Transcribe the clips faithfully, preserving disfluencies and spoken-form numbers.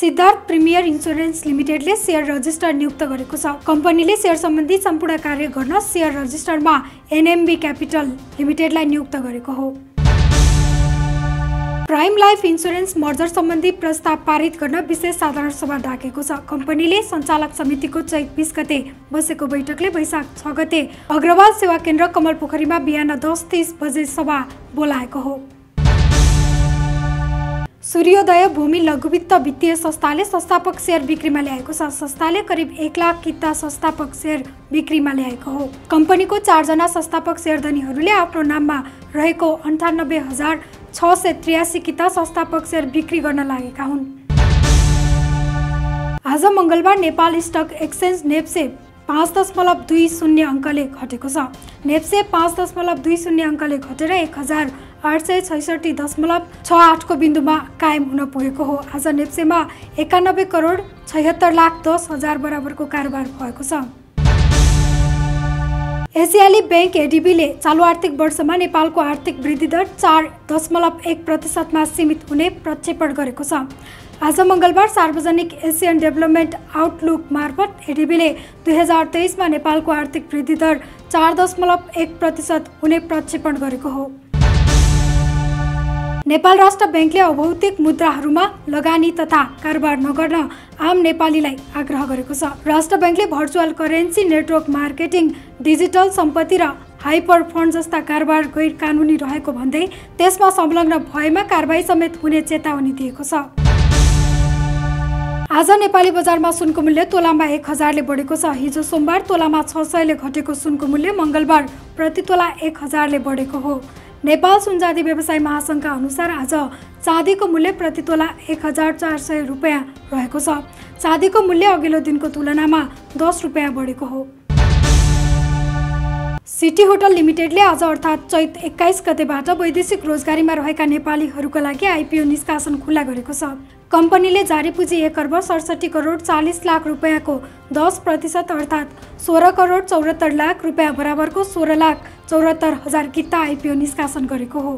Siddhartha premier insurance लिमिटेडले share register नियुक्त गरेको छ। कम्पनीले शेयर सम्बन्धी सम्पूर्ण कार्य गर्न शेयर रजिस्टरमा एनएमबी क्यापिटल लिमिटेडलाई नियुक्त गरेको हो। प्राइम लाइफ इन्स्योरेन्स मर्जर सम्बन्धी प्रस्ताव पारित गर्न विशेष साधारण सभा डाकेको छ। कम्पनीले सञ्चालक समितिको चैत बीस गते बसेको बैठकले वैशाख छ गते अग्रवाल सेवा केन्द्र कमलपोखरीमा बिहान दस तीस बजे सभा बोलाएको हो। सूर्योदय भूमि लघुवित्त वित्तीय संस्थाले संस्थापक शेयर बिक्रीमा ल्याएको छ। संस्थाले करिब एक लाख किता संस्थापक शेयर बिक्रीमा ल्याएको हो। कम्पनीको चारजना संस्थापक शेयरधनीहरूले आफ्नो नाममा रहेको अन्ठानब्बे हजार छ सय त्रियासी किता संस्थापक शेयर बिक्री गर्न लागेका हुन्। आज मंगलबार नेपाल स्टक एक्सचेन्ज नेप्से पाँच दशमलव दुई शून्य अङ्कले घटेको छ। नेप्से पाँच दशमलव दुई शून्य अङ्कले घटेर एक हजार आठ सय छैसठी दशमलव छ आठको बिन्दुमा कायम हुन पुगेको हो। आज नेप्सेमा एकानब्बे करोड छयत्तर लाख दस हजार बराबरको कारोबार भएको छ। एसियाली बैंक एडिबीले चालु आर्थिक वर्षमा नेपालको आर्थिक वृद्धि दर चार दशमलव एक प्रतिशतमा सीमित हुने प्रक्षेपण गरेको छ। आज मंगलबार सार्वजनिक एसियन डेभलपमेन्ट आउटलुक मार्फत एडिबीले दुई हजार तेइसमा नेपालको आर्थिक वृद्धि दर चार दशमलव एक प्रतिशत हुने प्रक्षेपण गरेको हो। नेपाल राष्ट्र बैंकले अभौतिक मुद्राहरूमा लगानी तथा कारोबार नगर्न आम नेपालीलाई आग्रह गरेको छ। राष्ट्र बैंकले virtual currency network marketing, digital सम्पत्ति र हाइपर फन्ड जस्ता कारोबार गैर कानुनी रहेको भन्दै त्यसमा संलग्न भएमा कारबाही समेत हुने चेतावनी दिएको छ। आज नेपाली बजारमा सुनको मूल्य तोलामा एक हजारले बढेको छ। हिजो सोमबार तोलामा छ सयले घटेको सुनको मूल्य मंगलबार प्रति तोला एक हजारले बढेको हो। नेपाल सुनचाँदी व्यवसाय महासंघका अनुसार आज चाँदीको मूल्य प्रति तोला एक हजार चार सय रुपियाँ रहेको छ। चाँदीको मूल्य अघिल्लो दिनको तुलनामा दस रुपियाँ बढेको हो। सिटी होटल लिमिटेडले आज अर्थात् चैत एक्काइस गतेबाट वैदेशिक रोजगारीमा रहेका नेपालीहरूका लागि आइपिओ निष्कासन खुला गरेको छ। कम्पनीले जारी पुँजी एक अर्ब सडसठी करोड चालीस लाख रुपियाँको दस प्रतिशत अर्थात् सोह्र करोड चौहत्तर लाख रुपियाँ बराबरको सोह्र लाख चौहत्तर हजार किता आइपिओ निष्कासन गरेको हो।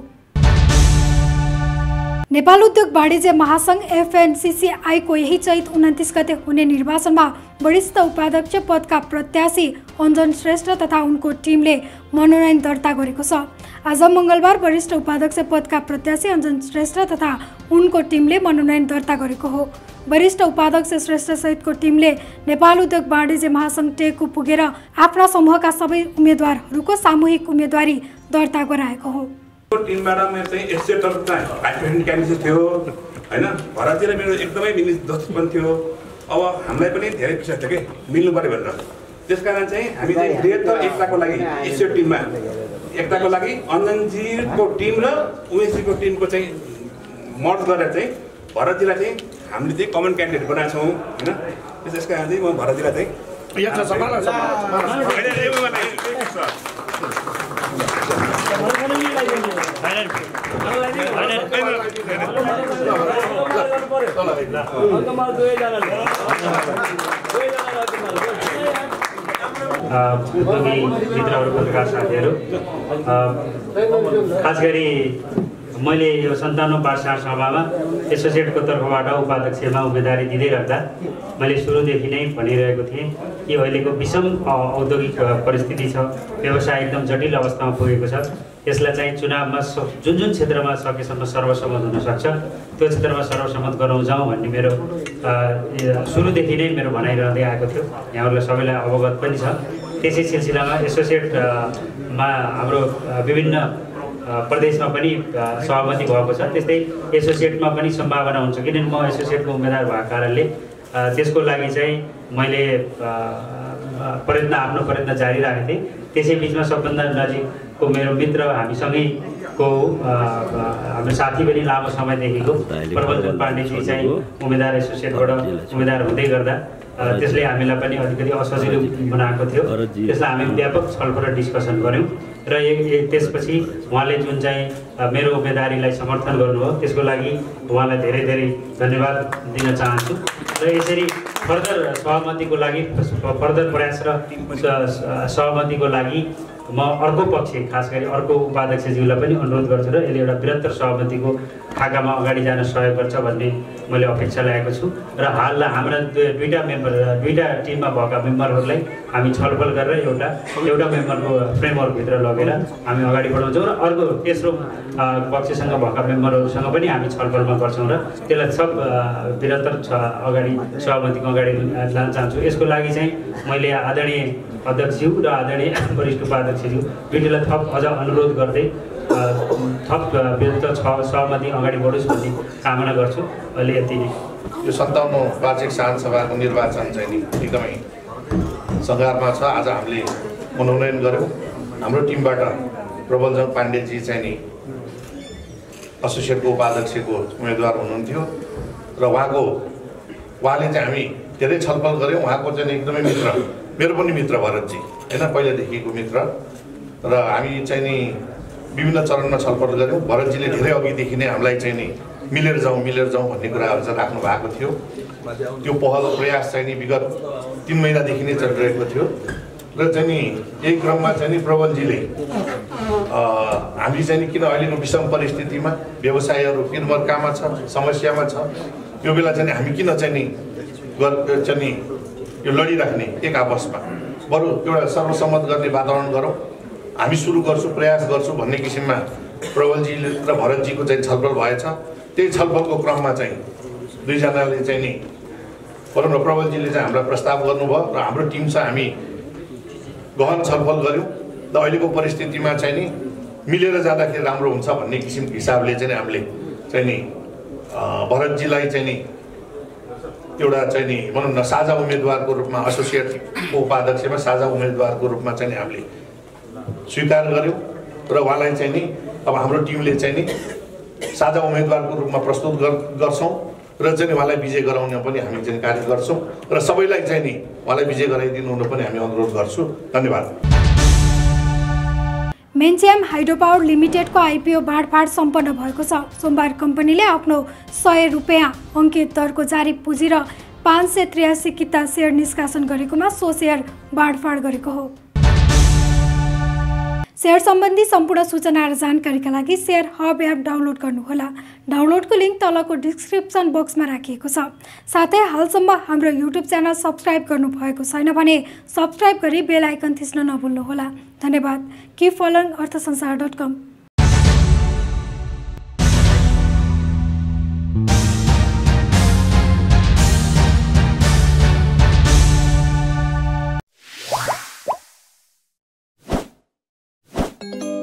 नेपाल उद्योग वाणिज्य महासंघ एफएनसीसीआई को यही चैत उन्तिस गते हुने निर्वाचनमा वरिष्ठ उपाध्यक्ष पदका प्रत्याशी अञ्जन श्रेष्ठ तथा उनको टिमले मनोनयन दर्ता गरेको छ। आज मंगलबार वरिष्ठ उपाध्यक्ष पदका प्रत्याशी अञ्जन श्रेष्ठ तथा उनको टिमले मनोनयन दर्ता गरेको हो। वरिष्ठ उपाध्यक्ष श्रेष्ठ सहितको टिमले नेपाल उद्योग वाणिज्य महासंघ टेकु पुगेर आफ्ना समूहका सबै उम्मेद्वारहरूको सामूहिक उम्मेदवारी दर्ता गराएको हो। टिमबाट मेरो चाहिँ एससेटर चाहिँ भाइस क्यान्डिडेट थियो हैन, भरातिर मेरो एकदमै मिल्ने दोस्त पनि थियो। अब हामीलाई पनि धेरै विश्वास थियो कि मिल्नु पर्यो भनेर, त्यसकारण चाहिँ हामी चाहिँ बृहत्तर एकताको लागि एससेट टिममा एकताको लागि अञ्जनजीको टिम र उमेशजीको टिमको चाहिँ मर्ज गरेर चाहिँ भरतजीलाई चाहिँ हामीले चाहिँ कमन क्यान्डिडेट बनाएको छौँ हैन। त्यसकारण चाहिँ म भरतजीलाई चाहिँ उद्योगी मित्रहरू, पत्रकार साथीहरू, खास गरी मैले यो सन्ताउन्न पाठशाला सभामा एसोसिएटको तर्फबाट उपाध्यक्षमा उम्मेदवारी दिँदै राख्दा मैले सुरुदेखि नै भनिरहेको थिएँ कि अहिलेको विषम औद्योगिक परिस्थिति छ, व्यवसाय एकदम जटिल अवस्थामा पुगेको छ। यसलाई चाहिँ चुनावमा जुन जुन क्षेत्रमा सकेसम्म सर्वसम्मत हुनसक्छ त्यो क्षेत्रमा सर्वसम्मत गराउँ जाउँ भन्ने मेरो सुरुदेखि नै मेरो भनाइरहँदै आएको थियो। यहाँहरूलाई सबैलाई अवगत पनि छ। त्यसै सिलसिलामा एसोसिएटमा हाम्रो विभिन्न प्रदेशमा पनि सहमति भएको छ। त्यस्तै एसोसिएटमा पनि सम्भावना हुन्छ, किनभने म एसोसिएटको उम्मेदवार भएको कारणले त्यसको लागि चाहिँ मैले प्रयत्न आफ्नो प्रयत्न जारी राखेको थिएँ। त्यसै बिचमा सबभन्दा नजिकको मेरो मित्र हामीसँगैको हाम्रो साथी पनि लामो समयदेखिको प्रबन्धन पाण्डेजी चाहिँ उम्मेदवार एसोसिएटबाट उम्मेदवार हुँदै गर्दा त्यसले हामीलाई पनि अलिकति असजिलो बनाएको थियो। त्यसलाई हामी व्यापक छलफल र डिस्कसन गऱ्यौँ र त्यसपछि उहाँले जुन चाहिँ मेरो उम्मेदवारीलाई समर्थन गर्नुभयो त्यसको लागि उहाँलाई धेरै धेरै धन्यवाद दिन चाहन्छु। र यसरी फर्दर सहमतिको लागि फर्दर प्रयास र सहमतिको लागि म अर्को पक्ष खास गरी अर्को उपाध्यक्षज्यूलाई पनि अनुरोध गर्छु र यसले एउटा बृहत्तर सहमतिको खाकामा अगाडि जान सहयोग गर्छ भन्ने मैले अपेक्षा लागेको छु र हाल हाम्रा दुईवटा मेम्बर दुईवटा टिममा भएका मेम्बरहरूलाई हामी छलफल गरेर एउटा एउटा मेम्बरको फ्रेमवर्कभित्र लगेर हामी अगाडि बढाउँछौँ र अर्को तेस्रो पक्षसँग भएका मेम्बरहरूसँग पनि हामी छलफलमा गर्छौँ र त्यसलाई सब बृहत्तर अगाडि सहमतिको अगाडि लान चाहन्छु। यसको लागि चाहिँ मैले आदरणीय अध्यक्षज्यू र आदरणीय वरिष्ठ उपाध्यक्षज्यू दुईटैलाई थप अझ अनुरोध गर्दै थप बृहत्तर सहमति अगाडि बढोस् भन्ने कामना गर्छु। अहिले यति नै। यो सन्ताउन्न वार्षिक साधारण सभाको निर्वाचन चाहिँ नि एकदमै सङ्घारमा छ। आज हामीले मनोनयन गऱ्यौँ। हाम्रो टिमबाट प्रबलजङ पाण्डेजी चाहिँ नि एसोसिएटको उपाध्यक्षको उम्मेदवार हुनुहुन्थ्यो र उहाँको उहाँले चाहिँ हामी धेरै छलफल गऱ्यौँ। उहाँको चाहिँ एकदमै मित्र, मेरो पनि मित्र भरतजी होइन, पहिलादेखिको मित्र र हामी चाहिँ नि विभिन्न चरणमा छलफल गऱ्यौँ। भरतजीले धेरै अघिदेखि नै हामीलाई चाहिँ नि मिलेर जाउँ मिलेर जाउँ भन्ने कुराहरू चाहिँ राख्नु भएको थियो। त्यो पहल प्रयास चाहिँ नि विगत तिन महिनादेखि नै चलिरहेको थियो र चाहिँ नि यही क्रममा चाहिँ नि प्रबलजीले हामी चाहिँ नि किन अहिलेको विषम परिस्थितिमा व्यवसायहरू पिरमर्कामा छ, समस्यामा छ, यो बेला चाहिँ हामी किन चाहिँ नि चाहिँ नि यो लडिराख्ने एक आपसमा, बरु एउटा सर्वसम्मत गर्ने वातावरण गरौँ, हामी सुरु गर्छौँ, प्रयास गर्छौँ भन्ने किसिममा प्रबलजी र भरतजीको चाहिँ छलफल भएछ। त्यही छलफलको क्रममा चाहिँ दुईजनाले चाहिँ नि भनौँ न प्रबलजीले चाहिँ हामीलाई प्रस्ताव गर्नुभयो र हाम्रो टिमसँग हामी गहन छलफल गऱ्यौँ र अहिलेको परिस्थितिमा चाहिँ नि मिलेर जाँदाखेरि राम्रो हुन्छ भन्ने किसिमको हिसाबले चाहिँ हामीले चाहिँ नि भरतजीलाई चाहिँ नि एउटा चाहिँ नि भनौँ न साझा उम्मेदवारको रूपमा एसोसिएटको उपाध्यक्षमा साझा उम्मेदवारको रूपमा चाहिँ नि हामीले स्वीकार गऱ्यौँ र उहाँलाई चाहिँ नि अब हाम्रो टिमले चाहिँ नि साझा उम्मेदवारको रूपमा प्रस्तुत गर्छौँ र चाहिँ उहाँलाई विजय गराउन पनि हामी चाहिँ कार्य गर्छौँ र सबैलाई चाहिँ नि उहाँलाई विजय गराइदिनु हुन पनि हामी अनुरोध गर्छु। धन्यवाद। मेन्च्याम हाइड्रो पावर लिमिटेडको आइपिओ बाँडफाँड सम्पन्न भएको छ। सोमबार कम्पनीले आफ्नो सय रुपियाँ अङ्कित दरको जारी पुँजी र पाँच सय त्रियासी किता सेयर निष्कासन गरेकोमा सो सेयर बाँडफाँड गरेको हो। सेयर सम्बन्धी सम्पूर्ण सूचना र जानकारीका लागि सेयर हब एप डाउनलोड गर्नुहोला। डाउनलोडको लिङ्क तलको डिस्क्रिप्सन बक्समा राखिएको छ। साथै हालसम्म हाम्रो युट्युब च्यानल सब्सक्राइब गर्नुभएको छैन भने सब्सक्राइब गरी बेल आइकन थिच्न नभुल्नुहोला। धन्यवाद। Keep following Arthasansar dot com. you